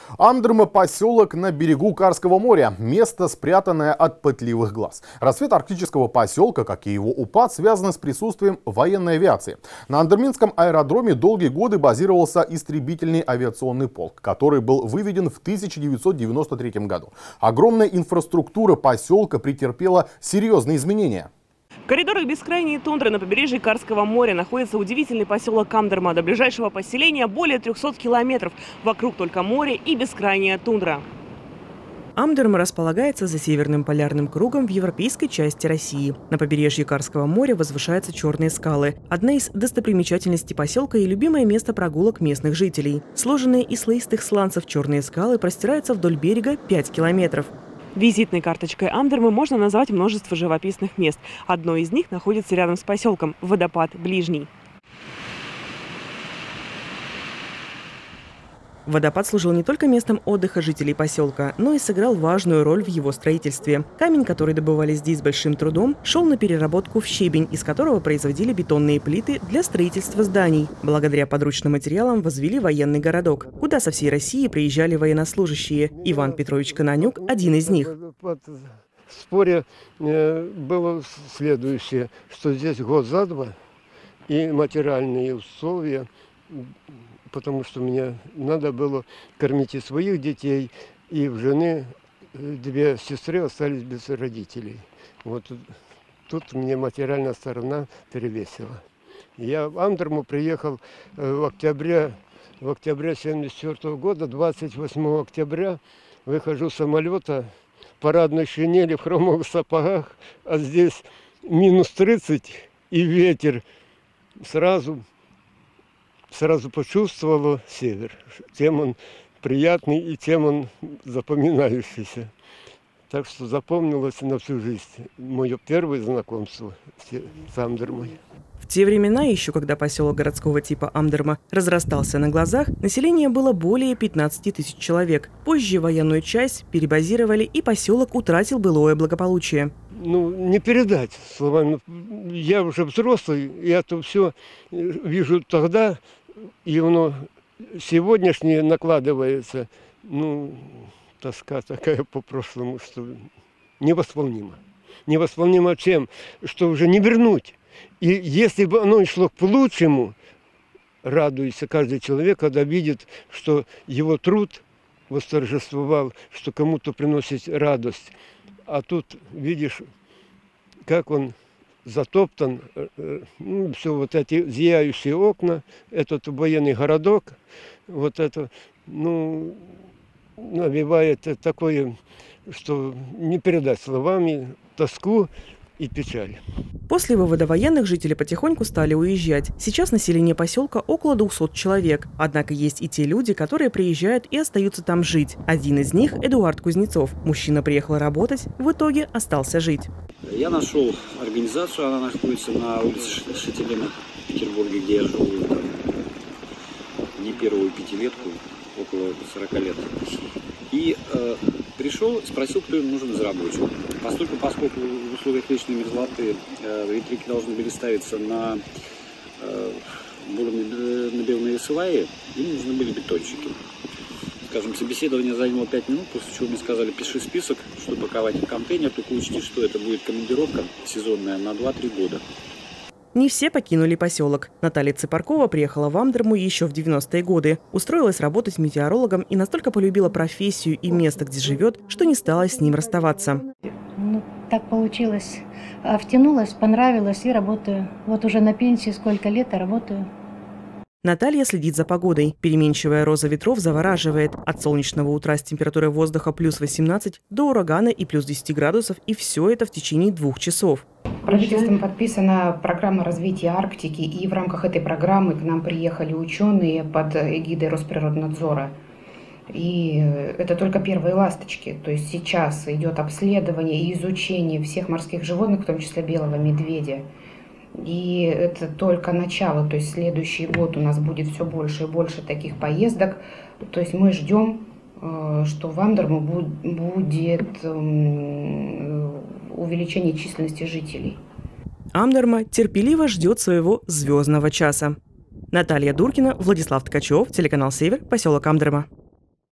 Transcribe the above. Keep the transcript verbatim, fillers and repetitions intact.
Амдерма – поселок на берегу Карского моря. Место, спрятанное от пытливых глаз. Расцвет арктического поселка, как и его упад, связан с присутствием военной авиации. На Андерминском аэродроме долгие годы базировался истребительный авиационный полк, который был выведен в тысяча девятьсот девяносто третьем году. Огромная инфраструктура поселка претерпела серьезные изменения. В коридорах бескрайней тундры на побережье Карского моря находится удивительный поселок Амдерма. До ближайшего поселения более трёхсот километров. Вокруг только море и бескрайняя тундра. Амдерма располагается за северным полярным кругом в европейской части России. На побережье Карского моря возвышаются черные скалы. Одна из достопримечательностей поселка и любимое место прогулок местных жителей. Сложенные из слоистых сланцев черные скалы простираются вдоль берега пять километров. Визитной карточкой Амдермы можно назвать множество живописных мест. Одно из них находится рядом с поселком – водопад Ближний. Водопад служил не только местом отдыха жителей поселка, но и сыграл важную роль в его строительстве. Камень, который добывали здесь с большим трудом, шел на переработку в щебень, из которого производили бетонные плиты для строительства зданий. Благодаря подручным материалам возвели военный городок, куда со всей России приезжали военнослужащие. Иван Петрович Кананюк – один из них. В споре было следующее, что здесь год за два и материальные условия, потому что мне надо было кормить и своих детей, и в жены две сестры остались без родителей. Вот тут мне материальная сторона перевесила. Я в Амдерму приехал в октябре, в октябре семьдесят четвёртого года, двадцать восьмого октября, выхожу с самолета в парадной шинели, в хромовых сапогах, а здесь минус тридцать и ветер. Сразу Сразу почувствовала север. Тем он приятный и тем он запоминающийся. Так что запомнилось на всю жизнь мое первое знакомство с Амдермой. В те времена, еще когда поселок городского типа Амдерма разрастался на глазах, население было более пятнадцати тысяч человек. Позже военную часть перебазировали, и поселок утратил былое благополучие. Ну, не передать словами. Я уже взрослый, и это все вижу тогда, и оно сегодняшнее накладывается. Ну, тоска такая по прошлому, что невосполнимо. Невосполнимо чем? Что уже не вернуть. И если бы оно шло к лучшему, радуется каждый человек, когда видит, что его труд восторжествовал, что кому-то приносит радость. А тут видишь, как он затоптан, ну, все вот эти зияющие окна, этот военный городок, вот это, ну, навевает такое, что не передать словами, тоску и печаль. После вывода военных жители потихоньку стали уезжать. Сейчас население поселка около двухсот человек. Однако есть и те люди, которые приезжают и остаются там жить. Один из них – Эдуард Кузнецов. Мужчина приехал работать, в итоге остался жить. Я нашел организацию, она находится на улице Шетелина в Петербурге, где я живу там, не первую пятилетку, около сорока лет. И э, пришел, спросил, кто им нужен из рабочих. Поскольку, поскольку в условиях вечной мерзлоты э, ветряки должны были ставиться на э, набивные сваи, им нужны были бетонщики. Скажем, собеседование заняло пять минут, после чего мне сказали, пиши список, что паковать в контейнер, только учти, что это будет командировка сезонная на два-три года. Не все покинули поселок. Наталья Цыпаркова приехала в Амдерму еще в девяностые годы. Устроилась работать метеорологом и настолько полюбила профессию и место, где живет, что не стала с ним расставаться. Ну, так получилось. Втянулась, понравилось и работаю. Вот уже на пенсии сколько лет, а работаю. Наталья следит за погодой. Переменчивая роза ветров завораживает. От солнечного утра с температурой воздуха плюс восемнадцать до урагана и плюс десяти градусов. И все это в течение двух часов. Правительством подписана программа развития Арктики, и в рамках этой программы к нам приехали ученые под эгидой Росприроднадзора. И это только первые ласточки. То есть сейчас идет обследование и изучение всех морских животных, в том числе белого медведя. И это только начало, то есть следующий год у нас будет все больше и больше таких поездок. То есть мы ждем, что в Амдерму будет увеличение численности жителей. Амдерма терпеливо ждет своего звездного часа. Наталья Дуркина, Владислав Ткачев, телеканал «Север», поселок Амдерма.